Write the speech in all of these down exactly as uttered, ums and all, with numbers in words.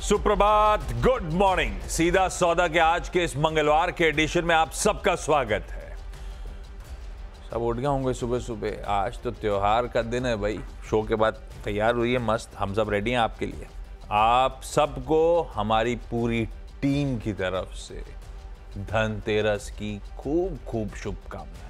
सुप्रभात, good morning. सीधा सौदा के आज के इस मंगलवार के एडिशन में आप सबका स्वागत है। सब उठ गए होंगे सुबह सुबह, आज तो त्योहार का दिन है भाई। शो के बाद तैयार हुई है मस्त, हम सब रेडी हैं आपके लिए। आप सबको हमारी पूरी टीम की तरफ से धनतेरस की खूब खूब शुभकामनाएं।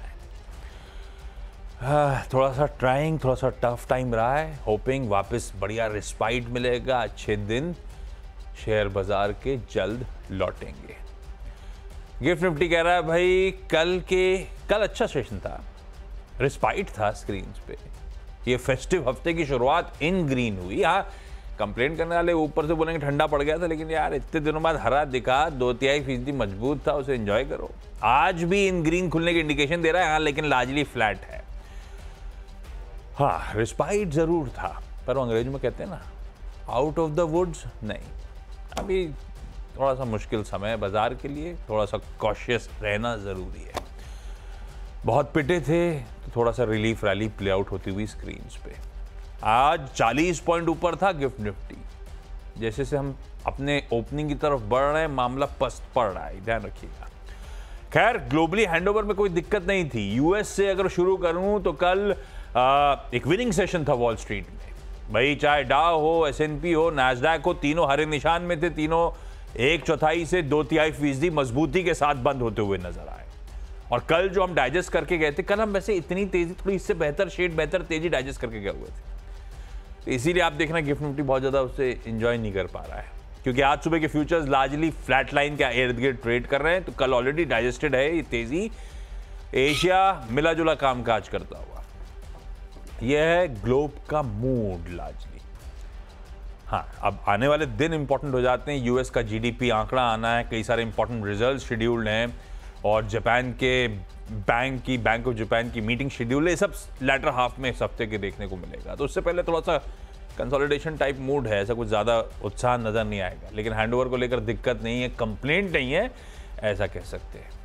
थोड़ा सा ट्राइंग, थोड़ा सा टफ टाइम रहा है। होपिंग वापस बढ़िया रिस्पाइट मिलेगा, अच्छे दिन शेयर बाजार के जल्द लौटेंगे। गिफ्ट निफ्टी कह रहा है भाई कल के कल अच्छा सेशन था, रिस्पाइट था स्क्रीन पे। ये फेस्टिव हफ्ते की शुरुआत इन ग्रीन हुई। हाँ, कंप्लेंट करने वाले ऊपर से बोलेंगे ठंडा पड़ गया था, लेकिन यार इतने दिनों बाद हरा दिखा, दो तिहाई फीसदी मजबूत था, उसे एंजॉय करो। आज भी इन ग्रीन खुलने की इंडिकेशन दे रहा है, हाँ, लेकिन लार्जली फ्लैट है। हाँ, रिस्पाइट जरूर था, पर वो अंग्रेजी में कहते हैं ना, आउट ऑफ द वुड्स नहीं। अभी थोड़ा सा मुश्किल समय है बाजार के लिए, थोड़ा सा कॉशियस रहना जरूरी है। बहुत पिटे थे तो थोड़ा सा रिलीफ रैली प्ले आउट होती हुई स्क्रीन पे। आज चालीस पॉइंट ऊपर था गिफ्ट निफ्टी। जैसे से हम अपने ओपनिंग की तरफ बढ़ रहे हैं, मामला पस्त पड़ रहा है, ध्यान रखिएगा। खैर, ग्लोबली हैंडओवर में कोई दिक्कत नहीं थी। यूएस से अगर शुरू करूं तो कल आ, एक विनिंग सेशन था वॉल स्ट्रीट में भाई। चाहे डाउ हो, एस एन पी हो, नैस्डैक हो, तीनों हरे निशान में थे। तीनों एक चौथाई से दो तिहाई फीसदी मजबूती के साथ बंद होते हुए नजर आए। और कल जो हम डाइजेस्ट करके गए थे, कल हम वैसे इतनी तेजी, थोड़ी इससे बेहतर शेड, बेहतर तेजी डाइजेस्ट करके गए हुए थे। तो इसीलिए आप देखना गिफ्ट निफ्टी बहुत ज्यादा उससे एंजॉय नहीं कर पा रहा है, क्योंकि आज सुबह के फ्यूचर्स लार्जली फ्लैट लाइन के इर्द गिर्द ट्रेड कर रहे हैं। तो कल ऑलरेडी डाइजेस्टेड है ये तेजी। एशिया मिला जुला कामकाज करता हुआ। यह है ग्लोब का मूड लार्जली। हाँ, अब आने वाले दिन इंपॉर्टेंट हो जाते हैं। यूएस का जीडीपी आंकड़ा आना है, कई सारे इंपॉर्टेंट रिजल्ट शेड्यूल्ड हैं, और जापान के बैंक की बैंक ऑफ जापान की मीटिंग शेड्यूल है। सब लैटर हाफ में इस हफ्ते के देखने को मिलेगा। तो उससे पहले थोड़ा सा कंसोलिडेशन टाइप मूड है, ऐसा कुछ ज़्यादा उत्साह नज़र नहीं आएगा। लेकिन हैंडओवर को लेकर दिक्कत नहीं है, कंप्लेंट नहीं है, ऐसा कह सकते हैं।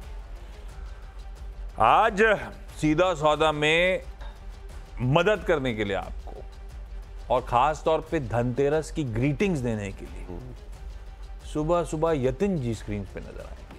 आज सीधा सौदा में मदद करने के लिए आपको, और खास तौर पे धनतेरस की ग्रीटिंग्स देने के लिए सुबह सुबह यतिन जी स्क्रीन पे नजर आएंगे।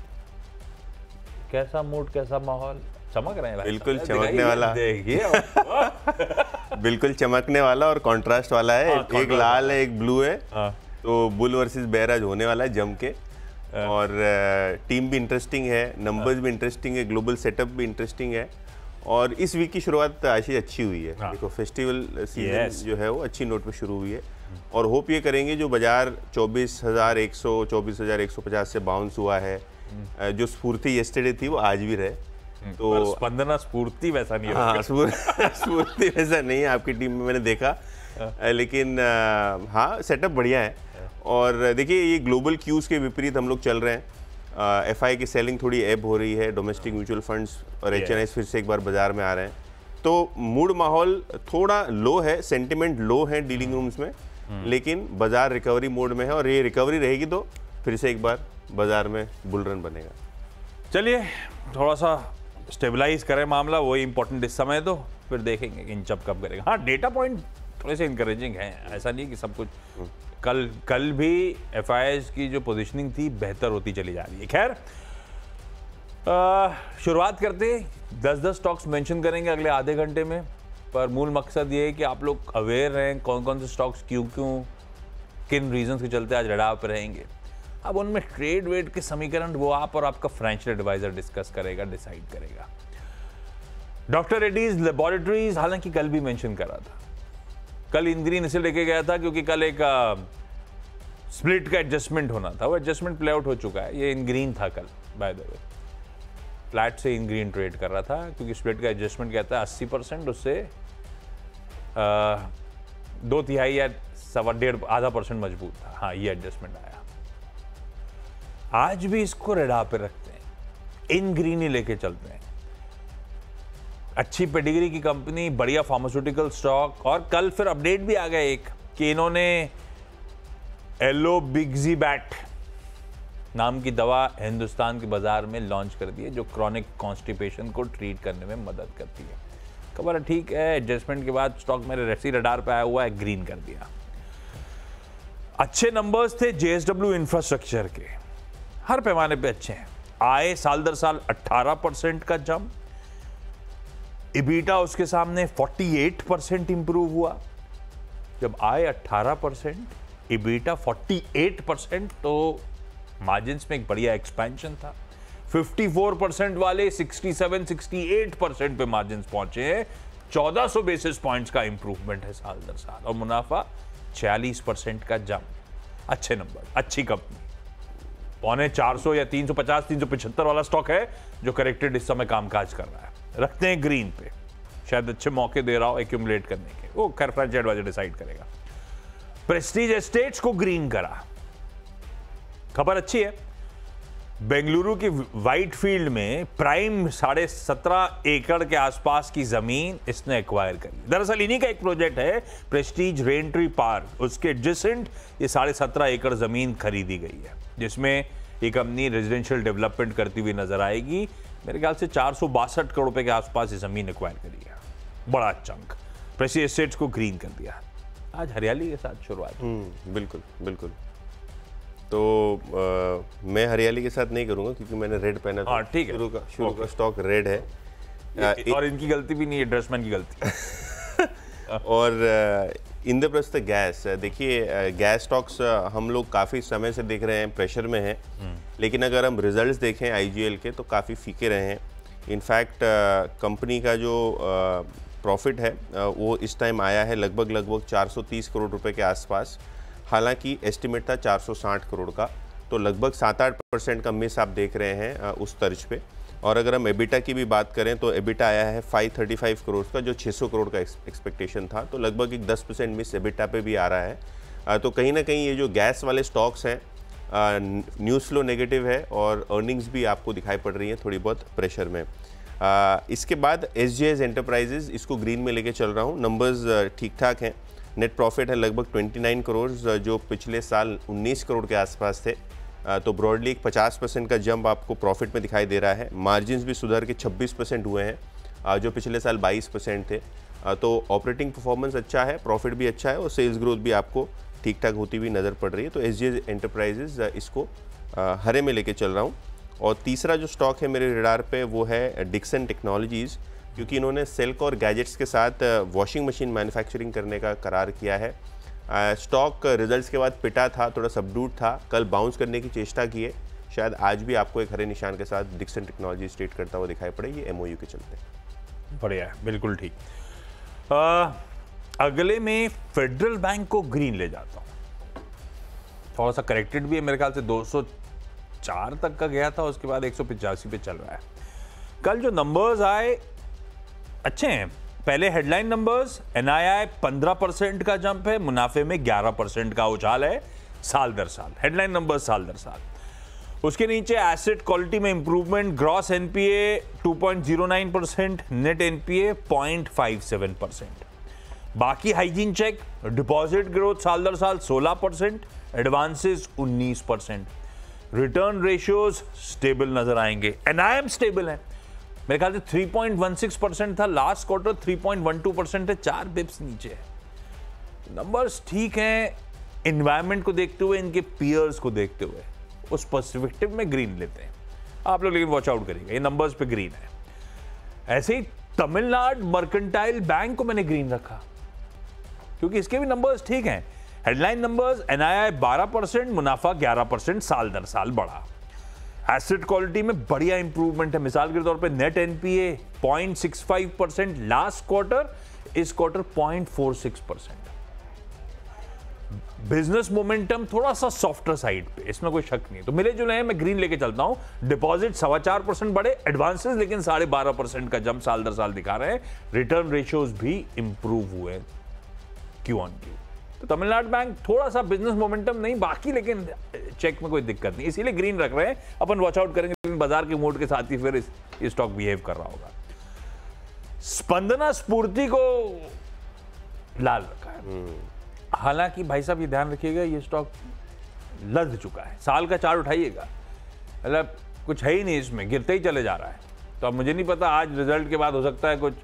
कैसा मूड, कैसा माहौल? चमक रहे हैं भाई, बिल्कुल चमकने वाला। देखिए बिल्कुल चमकने वाला और कंट्रास्ट वाला है। हाँ, एक लाल है, एक ब्लू है। हाँ। तो बुल वर्सेस बेयर आज होने वाला है जम के। हाँ। और टीम भी इंटरेस्टिंग है, नंबर्स भी इंटरेस्टिंग है, ग्लोबल सेटअप भी इंटरेस्टिंग है। और इस वीक की शुरुआत आशीष अच्छी हुई है। हाँ। देखो, फेस्टिवल सीजन yes. जो है वो अच्छी नोट पे शुरू हुई है। और होप ये करेंगे जो बाजार चौबीस हज़ार एक सौ चौबीस हज़ार एक सौ पचास से बाउंस हुआ है, जो स्फूर्ति येस्टरडे थी वो आज भी रहे। तो स्पंदना स्फूर्ति वैसा नहीं है। हाँ, स्फूर्ति वैसा नहीं है आपकी टीम में, मैंने देखा। लेकिन हाँ, सेटअप बढ़िया है। और देखिए, ये ग्लोबल क्यूज के विपरीत हम लोग चल रहे हैं। एफ आई की सेलिंग थोड़ी एब हो रही है, डोमेस्टिक म्यूचुअल फंड्स और एच एन आईज फिर से एक बार बाजार में आ रहे हैं। तो मूड माहौल थोड़ा लो है, सेंटिमेंट लो है डीलिंग रूम्स में, लेकिन बाजार रिकवरी मोड में है। और ये रिकवरी रहेगी तो फिर से एक बार बाजार में बुल रन बनेगा। चलिए थोड़ा सा स्टेबलाइज करें मामला, वही इंपॉर्टेंट इस समय। तो फिर देखेंगे कि इंचअप कब करेगा। हाँ, डेटा पॉइंट थोड़े से इंकरेजिंग हैं, ऐसा नहीं कि सब कुछ। कल कल भी एफ आई आईज की जो पोजीशनिंग थी बेहतर होती चली जा रही है। खैर, शुरुआत करते दस दस स्टॉक्स मेंशन करेंगे अगले आधे घंटे में। पर मूल मकसद ये है कि आप लोग अवेयर रहें कौन कौन से स्टॉक्स क्यों क्यों किन रीजंस के चलते आज रडार पर रहेंगे। अब उनमें ट्रेड वेट के समीकरण वो आप और आपका फाइनेंशियल एडवाइजर डिस्कस करेगा, डिसाइड करेगा। डॉक्टर रेड्डीज लेबोरेटरीज हालांकि कल भी मेंशन करा था। कल इन ग्रीन इसे लेके गया था क्योंकि कल एक स्प्लिट का एडजस्टमेंट होना था, वो एडजस्टमेंट प्ले आउट हो चुका है। ये इन ग्रीन था कल, बाय द वे। फ्लैट से इन ग्रीन ट्रेड कर रहा था क्योंकि स्प्लिट का एडजस्टमेंट कहता है अस्सी परसेंट, उससे आ, दो तिहाई या सवा डेढ़ आधा परसेंट मजबूत था। हाँ, ये एडजस्टमेंट आया। आज भी इसको रेडा पे रखते हैं, इन ग्रीन ही लेके चलते हैं। अच्छी पेडिग्री की कंपनी, बढ़िया फार्मास्यूटिकल स्टॉक। और कल फिर अपडेट भी आ गया एक कि इन्होंने एलोबिग्जीबैट नाम की दवा हिंदुस्तान के बाजार में लॉन्च कर दी है, जो क्रॉनिक कॉन्स्टिपेशन को ट्रीट करने में मदद करती है। खबर है, ठीक है। एडजस्टमेंट के बाद स्टॉक मेरे रेसी रडार पे आया हुआ है, ग्रीन कर दिया। अच्छे नंबर्स थे जेएसडब्ल्यू इंफ्रास्ट्रक्चर के, हर पैमाने पे अच्छे हैं। आए साल दर साल अठारह परसेंट का जंप, इबीटा उसके सामने अड़तालीस परसेंट इंप्रूव हुआ। जब आए अठारह परसेंट, इबीटा अड़तालीस परसेंट, तो मार्जिन्स में एक बढ़िया एक्सपेंशन था। चौवन परसेंट वाले सड़सठ अड़सठ परसेंट पे मार्जिन्स पहुंचे हैं। चौदह सौ बेसिस पॉइंट्स का इंप्रूवमेंट है साल दर साल, और मुनाफा छियालीस परसेंट का जंप। अच्छे नंबर, अच्छी कंपनी। पौने चार सौ या तीन सौ पचास तीन सौ पचहत्तर वाला स्टॉक है जो करेक्टेड इस समय कामकाज कर रहा है। रखते हैं ग्रीन पे, शायद अच्छे मौके दे रहा हो एक्यूमुलेट करने के, वो खैर फ्रेंच एडवाइजर डिसाइड करेगा। प्रेस्टीज एस्टेट्स को ग्रीन करा, खबर अच्छी है। बेंगलुरु की व्हाइट फील्ड में प्राइम साढ़े सत्रह एकड़ के आसपास की जमीन इसने एक्वायर करी। दरअसल इन्हीं का एक प्रोजेक्ट है प्रेस्टीज रेन ट्री पार्क, उसके एडजेसेंट ये साढ़े सत्रह एकड़ जमीन खरीदी गई है, जिसमें ये कंपनी रेजिडेंशियल डेवलपमेंट करती हुई नजर आएगी। मेरे ख्याल से चार सौ बासठ करोड़ रुपए के आसपास ये जमीन एक्वायर करी है, बड़ा चंक। प्रेस्टीज एस्टेट्स को ग्रीन कर दिया। आज हरियाली के साथ शुरुआत। बिल्कुल बिल्कुल। तो आ, मैं हरियाली के साथ नहीं करूंगा क्योंकि मैंने रेड पहना था। हाँ, ठीक है। शुरू का शुरू का स्टॉक रेड है, आ, और इनकी गलती भी नहीं है, ड्रेसमैन की गलती। और इंद्रप्रस्थ गैस, देखिए गैस स्टॉक्स हम लोग काफ़ी समय से देख रहे हैं प्रेशर में हैं, लेकिन अगर हम रिजल्ट्स देखें आईजीएल के तो काफ़ी फीके रहे हैं। इनफैक्ट कंपनी का जो प्रॉफिट है वो इस टाइम आया है लगभग लगभग चार सौ तीस करोड़ रुपए के आसपास, हालांकि एस्टिमेट था चार सौ साठ करोड़ का, तो लगभग सात आठ परसेंट का मिस आप देख रहे हैं उस तर्ज पे। और अगर हम एबिटा की भी बात करें तो एबिटा आया है पाँच सौ पैंतीस करोड़ का, जो छह सौ करोड़ का एक्सपेक्टेशन था, तो लगभग एक दस परसेंट मिस एबिटा पे भी आ रहा है। तो कहीं ना कहीं ये जो गैस वाले स्टॉक्स हैं, न्यूज़ फ्लो नेगेटिव है और अर्निंग्स भी आपको दिखाई पड़ रही हैं थोड़ी बहुत प्रेशर में। आ, इसके बाद एसजेएस एंटरप्राइजेज, इसको ग्रीन में लेके चल रहा हूँ। नंबर्स ठीक ठाक हैं, नेट प्रॉफिट है लगभग उनतीस करोड़, जो पिछले साल उन्नीस करोड़ के आसपास थे, तो ब्रॉडली एक पचास परसेंट का जंप आपको प्रॉफिट में दिखाई दे रहा है। मार्जिन्स भी सुधर के छब्बीस परसेंट हुए हैं, जो पिछले साल बाईस परसेंट थे। तो ऑपरेटिंग परफॉर्मेंस अच्छा है, प्रॉफिट भी अच्छा है और सेल्स ग्रोथ भी आपको ठीक ठाक होती हुई नज़र पड़ रही है। तो एसजेएस एंटरप्राइजेज इसको हरे में लेके चल रहा हूँ। और तीसरा जो स्टॉक है मेरे रडार पे वो है डिक्सन टेक्नोलॉजीज़, क्योंकि इन्होंने सेल्क और गैजेट्स के साथ वॉशिंग मशीन मैन्युफैक्चरिंग करने का करार किया है। स्टॉक रिजल्ट्स के बाद पिटा था, थोड़ा सबड्यूट था, कल बाउंस करने की चेष्टा की है, शायद आज भी आपको एक हरे निशान के साथ डिक्सन टेक्नोलॉजी ट्रेड करता हुआ दिखाई पड़े, ये एमओयू के चलते। बढ़िया है, बिल्कुल ठीक। अगले में फेडरल बैंक को ग्रीन ले जाता हूँ। थोड़ा सा करेक्टेड भी है, मेरे ख्याल से दो सौ चार तक का गया था, उसके बाद एक सौ पचासी पे चल रहा है। कल जो नंबर्स आए अच्छे हैं। पहले हेडलाइन नंबर्स, एनआईआई पंद्रह परसेंट का जंप है, मुनाफे में ग्यारह परसेंट का उछाल है साल दर साल। हेडलाइन नंबर्स साल दर साल। उसके नीचे एसेट क्वालिटी में improvement, gross NPA two point zero nine percent, net NPA point five seven percent. बाकी हाइजीन चेक, डिपॉजिट ग्रोथ साल दर साल सोलह परसेंट, एडवांसेस उन्नीस परसेंट। रिटर्न रेशियोज स्टेबल नजर आएंगे। एनआईएम स्टेबल है, मेरे ख्याल से three point one six percent था last quarter, three point one two percent है, चार बिप्स नीचे है। नंबर्स ठीक हैं, एनवायरनमेंट को देखते हुए, इनके पीयर्स को देखते हुए उस पर्सपेक्टिव में ग्रीन लेते हैं आप लोग, लेकिन वॉच आउट करिएगा, ये नंबर्स पे ग्रीन है। ऐसे ही तमिलनाडु मर्केंटाइल बैंक को मैंने ग्रीन रखा क्योंकि इसके भी नंबर्स ठीक हैं। हेडलाइन नंबर्स, एनआईआई बारह परसेंट, मुनाफा ग्यारह परसेंट साल दर साल बढ़ा। एसेट क्वालिटी में बढ़िया इंप्रूवमेंट है, मिसाल के तौर पे net NPA point six five percent last quarter, इस quarter point four six percent. Business momentum थोड़ा सा सॉफ्टर साइड पे, इसमें कोई शक नहीं, तो मिले जुले हैं, मैं ग्रीन लेके चलता हूं। डिपॉजिट सवा चार परसेंट बढ़े, एडवांसेस लेकिन साढ़े बारह परसेंट का जंप साल दर साल दिखा रहे हैं। रिटर्न रेशियोज भी इंप्रूव हुए क्यू ऑन क्यू। तो तमिलनाडु बैंक थोड़ा सा बिजनेस मोमेंटम नहीं, बाकी लेकिन चेक में कोई दिक्कत नहीं, इसीलिए ग्रीन रख रहे हैं। अपन वॉच आउट करेंगे, लेकिन बाजार के मूड के साथ ही फिर इस स्टॉक बिहेव कर रहा होगा। स्पंदना स्फूर्ति को लाल रखा है, हालांकि भाई साहब ये ध्यान रखिएगा, ये स्टॉक लद चुका है। साल का चार्ट उठाइएगा, मतलब कुछ है ही नहीं इसमें, गिरते ही चले जा रहा है। तो अब मुझे नहीं पता, आज रिजल्ट के बाद हो सकता है कुछ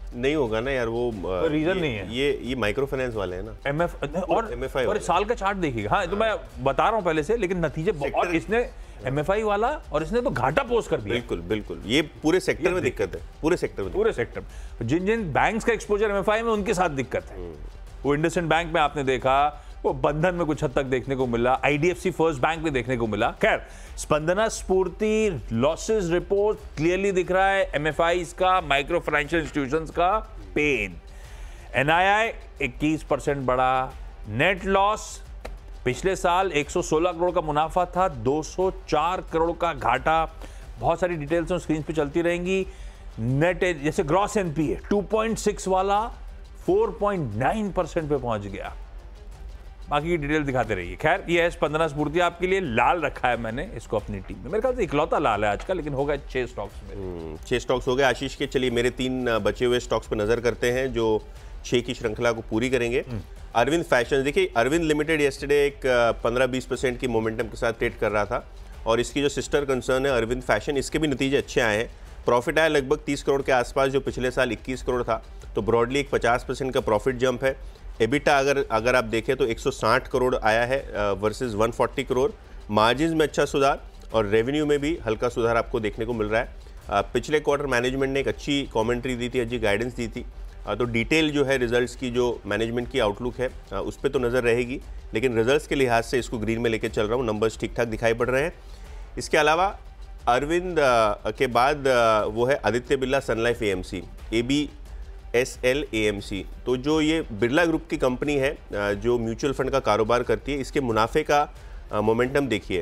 नहीं होगा ना यार, वो रीजन नहीं है। ये ये माइक्रो फाइनेंस वाले हैं ना, एमएफ और एमएफआई और साल का चार्ट देखिएगा। हाँ, तो मैं बता रहा हूँ पहले से, लेकिन नतीजे बहुत, इसने एमएफआई वाला और इसने तो घाटा पोस्ट कर दिया। बिल्कुल बिल्कुल, ये पूरे सेक्टर में दिक्कत है, पूरे सेक्टर में पूरे सेक्टर में जिन जिन बैंक्स का एक्सपोजर एमएफआई में, उनके साथ दिक्कत है। वो इंडसइंड बैंक में आपने देखा, वो बंधन में कुछ हद तक देखने को मिला, आईडीएफसी फर्स्ट बैंक में देखने को मिला। खैर, स्पंदना स्फूर्ति लॉसेस रिपोर्ट क्लियरली दिख रहा है एमएफआईज का, माइक्रो फाइनेंशियल इंस्टीट्यूशंस का पेन। एनआईआई इक्कीस परसेंट बढ़ा, नेट लॉस पिछले साल एक सौ सोलह करोड़ का मुनाफा था, दो सौ चार करोड़ का घाटा। बहुत सारी डिटेल्स स्क्रीन पे चलती रहेंगी। नेट जैसे gross NPA two point six वाला फोर पॉइंट नाइन परसेंट पे पहुंच गया। बाकी की डिटेल दिखाते रहिए। खैर, ये है स्पंदना स्फूर्ति, आपके लिए लाल रखा है मैंने इसको अपनी टीम में। मेरे ख्याल से इकलौता लाल है आज का, लेकिन हो गए छह स्टॉक्स में। छह स्टॉक्स हो गए आशीष के। चलिए मेरे तीन बचे हुए स्टॉक्स पर नजर करते हैं जो छह की श्रृंखला को पूरी करेंगे। अरविंद फैशन, देखिए अरविंद लिमिटेड येस्टरडे एक पंद्रह बीस परसेंट की मोमेंटम के साथ ट्रेड कर रहा था, और इसकी जो सिस्टर कंसर्न है अरविंद फैशन, इसके भी नतीजे अच्छे आए हैं। प्रॉफिट आया लगभग तीस करोड़ के आसपास, जो पिछले साल इक्कीस करोड़ था, तो ब्रॉडली एक पचास परसेंट का प्रॉफिट जंप है। एबिटा अगर अगर आप देखें तो एक सौ साठ करोड़ आया है वर्सेस एक सौ चालीस करोड़। मार्जिन्स में अच्छा सुधार और रेवेन्यू में भी हल्का सुधार आपको देखने को मिल रहा है। पिछले क्वार्टर मैनेजमेंट ने एक अच्छी कमेंट्री दी थी, अच्छी गाइडेंस दी थी, तो डिटेल जो है रिजल्ट्स की, जो मैनेजमेंट की आउटलुक है उस पर तो नज़र रहेगी, लेकिन रिजल्ट्स के लिहाज से इसको ग्रीन में लेके चल रहा हूँ। नंबर्स ठीक ठाक दिखाई पड़ रहे हैं। इसके अलावा अरविंद के बाद वो है आदित्य बिरला सन लाइफ एएमसी, ए बी एस एल ए एम सी। तो जो ये बिरला ग्रुप की कंपनी है जो म्यूचुअल फंड का कारोबार करती है, इसके मुनाफे का मोमेंटम देखिए।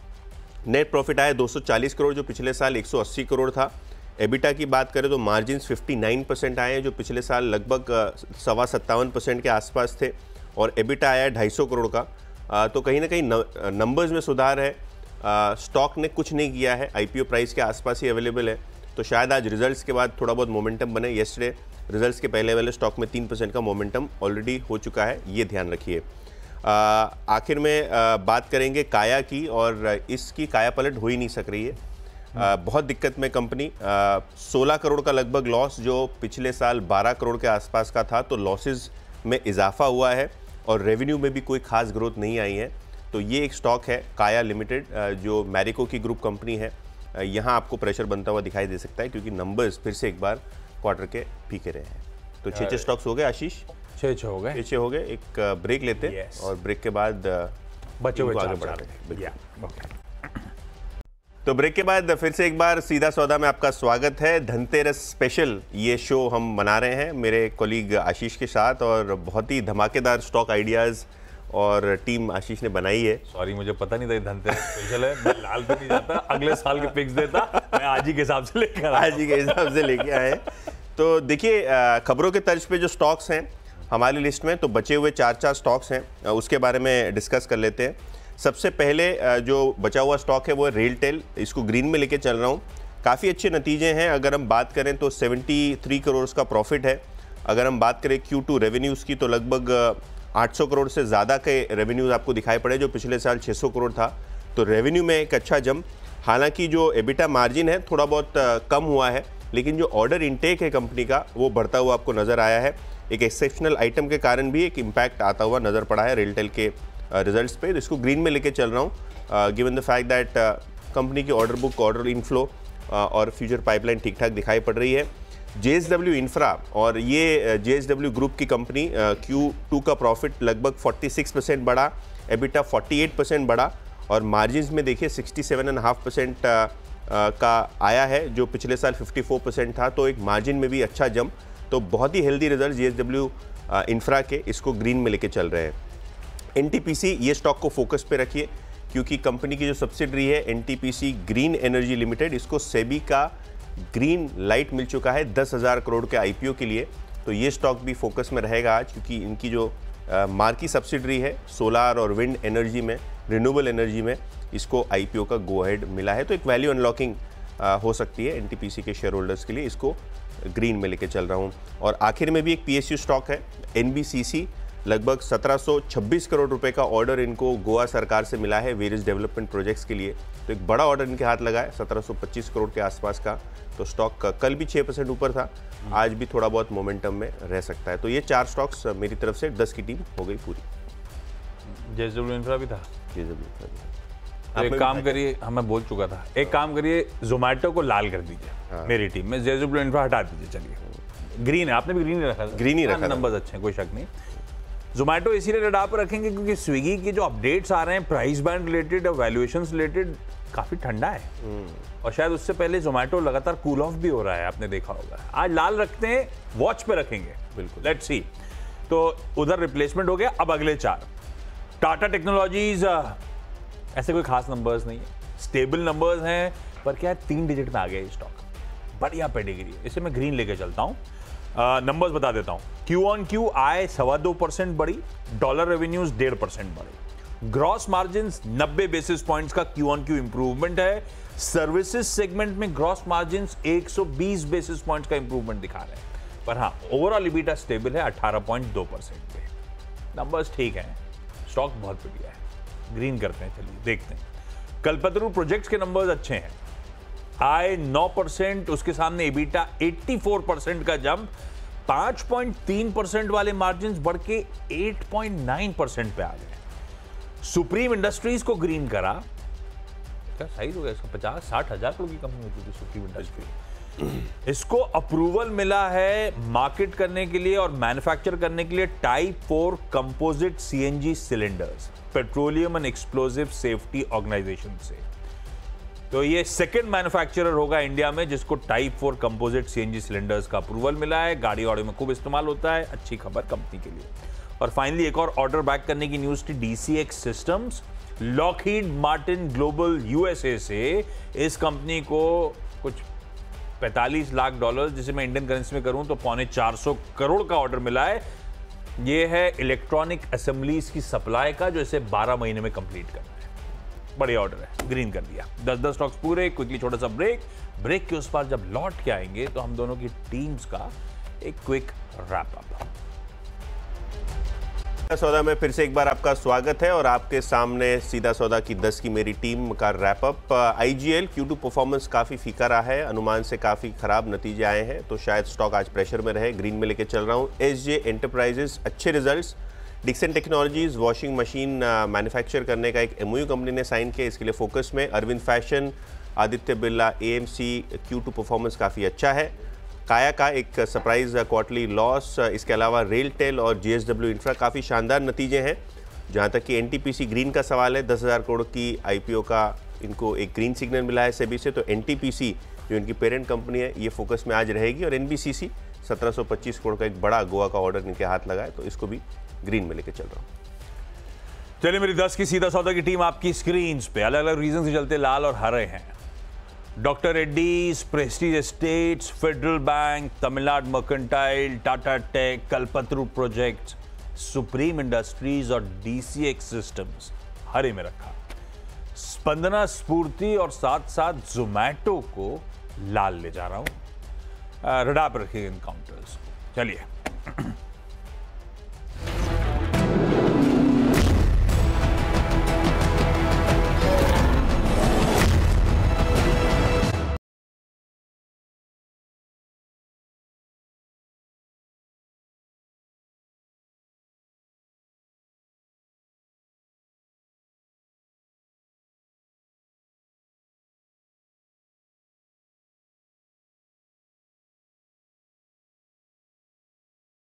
नेट प्रॉफिट आया दो सौ चालीस करोड़, जो पिछले साल एक सौ अस्सी करोड़ था। एबिटा की बात करें तो मार्जिन्स उनसठ परसेंट आए हैं, जो पिछले साल लगभग सवा सत्तावन परसेंट के आसपास थे, और एबिटा आया है ढाई सौ करोड़ का। तो कहीं ना कहीं नंबर्स में सुधार है। स्टॉक ने कुछ नहीं किया है, आईपीओ प्राइस के आसपास ही अवेलेबल है, तो शायद आज रिजल्ट्स के बाद थोड़ा बहुत मोमेंटम बने। येस्टरडे रिजल्ट्स के पहले वाले स्टॉक में तीन परसेंट का मोमेंटम ऑलरेडी हो चुका है, ये ध्यान रखिए। आखिर में आ, बात करेंगे काया की, और इसकी काया पलट हो ही नहीं सक रही है। आ, बहुत दिक्कत में कंपनी, सोलह करोड़ का लगभग लॉस, जो पिछले साल बारह करोड़ के आसपास का था, तो लॉसेस में इजाफा हुआ है और रेवेन्यू में भी कोई खास ग्रोथ नहीं आई है। तो ये एक स्टॉक है काया लिमिटेड, जो मैरिको की ग्रुप कंपनी है। यहाँ आपको प्रेशर बनता हुआ दिखाई दे सकता है, क्योंकि नंबर्स फिर से एक बार क्वार्टर के फीके रहे हैं। तो छः छः स्टॉक्स हो गए आशीष, छः छः हो गए, छः छः हो गए। एक ब्रेक लेते हैं yes. और ब्रेक के बाद बच्चे हुए आगे बढ़ाते हैं। तो ब्रेक के बाद फिर से एक बार सीधा सौदा में आपका स्वागत है। धनतेरस स्पेशल ये शो हम मना रहे हैं मेरे कोलीग आशीष के साथ, और बहुत ही धमाकेदार स्टॉक आइडियाज़ और टीम आशीष ने बनाई है। सॉरी, मुझे पता नहीं था धनतेरस स्पेशल है। मैं लाल पे नहीं जाता, अगले साल के पिक्स देता, मैं आज ही के हिसाब से लेकर आज ही के हिसाब से लेके आए। तो देखिए खबरों के तर्ज पे जो स्टॉक्स हैं हमारी लिस्ट में, तो बचे हुए चार चार स्टॉक्स हैं, उसके बारे में डिस्कस कर लेते हैं। सबसे पहले जो बचा हुआ स्टॉक है वो है रेलटेल, इसको ग्रीन में लेके चल रहा हूँ। काफ़ी अच्छे नतीजे हैं। अगर हम बात करें तो तिहत्तर करोड़ का प्रॉफिट है। अगर हम बात करें क्यू टू रेवेन्यूज़ की, तो लगभग आठ सौ करोड़ से ज़्यादा के रेवेन्यूज़ आपको दिखाई पड़े, जो पिछले साल छह सौ करोड़ था। तो रेवेन्यू में एक अच्छा जंप। हालांकि जो एबिटा मार्जिन है थोड़ा बहुत कम हुआ है, लेकिन जो ऑर्डर इनटेक है कंपनी का वो बढ़ता हुआ आपको नज़र आया है। एक एक्सेप्शनल आइटम के कारण भी एक इम्पैक्ट आता हुआ नज़र पड़ा है रेलटेल के रिजल्ट्स पे। तो इसको ग्रीन में लेके चल रहा हूँ, given the fact that company की ऑर्डर बुक, ऑर्डर इनफ्लो और फ्यूचर पाइपलाइन ठीक ठाक दिखाई पड़ रही है। जे एस डब्ल्यू इंफ्रा, और ये जे एस डब्ल्यू ग्रुप की कंपनी, क्यू टू का प्रॉफिट लगभग छियालीस परसेंट बढ़ा, एबिटा अड़तालीस परसेंट बढ़ा, और मार्जिन्स में देखिए सड़सठ पॉइंट पाँच परसेंट का आया है, जो पिछले साल चौवन परसेंट था। तो एक मार्जिन में भी अच्छा जंप। तो बहुत ही हेल्दी रिजल्ट जे एस डब्ल्यू इंफ्रा के, इसको ग्रीन में लेके चल रहे हैं। एन टी पी सी, ये स्टॉक को फोकस पे रखिए, क्योंकि कंपनी की जो सब्सिडरी है एन टी पी सी ग्रीन एनर्जी लिमिटेड, इसको सेबी का ग्रीन लाइट मिल चुका है दस हज़ार करोड़ के आईपीओ के लिए। तो ये स्टॉक भी फोकस में रहेगा आज, क्योंकि इनकी जो मार्की सब्सिडरी है सोलार और विंड एनर्जी में, रिन्यूएबल एनर्जी में, इसको आईपीओ का गो अहेड मिला है। तो एक वैल्यू अनलॉकिंग हो सकती है एनटीपीसी के शेयर होल्डर्स के लिए, इसको ग्रीन में लेके चल रहा हूँ। और आखिर में भी एक पीएसयू स्टॉक है एनबीसीसी, लगभग सत्रह सौ छब्बीस करोड़ रुपए का ऑर्डर इनको गोवा सरकार से मिला है वेरियस डेवलपमेंट प्रोजेक्ट्स के लिए। तो एक बड़ा ऑर्डर इनके हाथ लगा है सत्रह सौ पच्चीस करोड़ के आसपास का। तो स्टॉक कल भी छः परसेंट ऊपर था, आज भी थोड़ा बहुत मोमेंटम में रह सकता है। तो ये चार स्टॉक्स मेरी तरफ से दस की टीम हो गई पूरी। जेएसडब्ल्यू इंफ्रा भी था। जेएसडब्ल्यू इंफ्रा भी था। तो एक काम करिए, हाँ मैं बोल चुका था, एक काम करिए जोमेटो को लाल कर दीजिए। हाँ। मेरी टीम में जेएसडब्ल्यू इंफ्रा हटा दीजिए। चलिए ग्रीन है, आपने भी ग्रीन ही रखा था। ग्रीन ही रखा, नंबर्स अच्छे हैं, कोई शक नहीं। जोमेटो इसीलिए रडार पर रखेंगे क्योंकि स्विगी के जो अपडेट्स आ रहे हैं प्राइस बैंड रिलेटेड और वैल्यूएशंस रिलेटेड काफी ठंडा है, और शायद उससे पहले जोमेटो लगातार कूल ऑफ भी हो रहा है, आपने देखा होगा। आज लाल रखते हैं, वॉच पे रखेंगे। बिल्कुल, लेट्स सी। तो उधर रिप्लेसमेंट हो गया। अब अगले चार, टाटा टेक्नोलॉजीज, ऐसे कोई खास नंबर्स नहीं है, स्टेबल नंबर्स हैं, पर क्या है तीन डिजिट में आ गया ये स्टॉक, बढ़िया पेडिग्री है, इसे मैं ग्रीन लेके चलता हूं। नंबर्स uh, बता देता हूं। क्यू ऑन क्यू आय सवा दो परसेंट बढ़ी, डॉलर रेवेन्यूज डेढ़ परसेंट बढ़े, ग्रॉस मार्जिन नब्बे बेसिस पॉइंट्स का क्यू ऑन क्यू इंप्रूवमेंट है। सर्विसेज सेगमेंट में ग्रॉस मार्जिन एक सौ बीस बेसिस पॉइंट्स का इंप्रूवमेंट दिखा रहे हैं, पर हाँ ओवरऑल ईबीटा स्टेबल है अठारह पॉइंट दो परसेंट पे। नंबर्स ठीक हैं, स्टॉक बहुत बढ़िया है, ग्रीन करते हैं। चलिए देखते हैं। कल्पतरू प्रोजेक्ट्स के नंबर्स अच्छे हैं, आय नौ परसेंट, उसके सामने एबिटा चौरासी परसेंट का जंप, पाँच पॉइंट तीन परसेंट वाले मार्जिन्स बढ़ के आठ पॉइंट नौ परसेंट पे आ गए। सुप्रीम इंडस्ट्रीज को ग्रीन करा, क्या साइज हो गया इसका, पचास साठ हजार करोड़ की कंपनी होती थी सुप्रीम इंडस्ट्री। इसको अप्रूवल मिला है मार्केट करने के लिए और मैन्युफैक्चर करने के लिए type four composite CNG cylinders, petroleum and explosive safety organisation से। तो ये सेकंड मैन्युफैक्चरर होगा इंडिया में जिसको type four composite CNG cylinders का अप्रूवल मिला है। गाड़ी वाड़ी में खूब इस्तेमाल होता है, अच्छी खबर कंपनी के लिए। और फाइनली एक और ऑर्डर बैक करने की न्यूज थी DCX Systems, Lockheed Martin global USA से इस कंपनी को कुछ पैंतालीस लाख डॉलर, जिसे मैं इंडियन करेंसी में करूं तो पौने चार सौ करोड़ का ऑर्डर मिला है। ये है इलेक्ट्रॉनिक असेंबलीज की सप्लाई का, जो इसे बारह महीने में कंप्लीट करना है। बढ़िया ऑर्डर है, ग्रीन कर दिया। दस दस स्टॉक्स पूरे। क्विकली छोटा सा ब्रेक, ब्रेक के उस पार जब लौट के आएंगे तो हम दोनों की टीम्स का एक क्विक रैप अप। सौदा में फिर से एक बार आपका स्वागत है और आपके सामने सीधा सौदा की दस की मेरी टीम का wrap up. IGL Q two performance काफ़ी फीका रहा है, अनुमान से काफ़ी खराब नतीजे आए हैं, तो शायद स्टॉक आज प्रेशर में रहे, ग्रीन में लेके चल रहा हूँ। एसजे एंटरप्राइजेस अच्छे results, Dixon Technologies washing machine manufacture करने का एक एमओयू कंपनी ने साइन किया, इसके लिए फोकस में। Arvind Fashion, Aditya Birla, AMC Q two performance काफ़ी अच्छा है। काया का एक सरप्राइज क्वार्टरली लॉस, इसके अलावा रेलटेल और जेएसडब्ल्यू इंफ्रा काफ़ी शानदार नतीजे हैं। जहां तक कि एनटीपीसी ग्रीन का सवाल है, दस हज़ार करोड़ की आईपीओ का इनको एक ग्रीन सिग्नल मिला है सेबी से, तो एनटीपीसी जो इनकी पेरेंट कंपनी है ये फोकस में आज रहेगी। और एनबीसीसी सत्रह सौ पच्चीस करोड़ का एक बड़ा गोवा का ऑर्डर इनके हाथ लगा है, तो इसको भी ग्रीन में लेके चल रहा हूँ। चलिए मेरी दस की सीधा सौदा की टीम आपकी स्क्रीन पे अलग अलग रीजन से चलते लाल और हरे हैं। डॉक्टर रेड्डीज, प्रेस्टीज एस्टेट्स, फेडरल बैंक, तमिलनाडु मर्केंटाइल, टाटा टेक, कल्पतरू प्रोजेक्ट्स, सुप्रीम इंडस्ट्रीज और डीसीएक्स सिस्टम्स हरे में रखा। स्पंदना स्फूर्ति और साथ साथ जोमेटो को लाल ले जा रहा हूं। रडार पर रखिए इन काउंटर्स। चलिए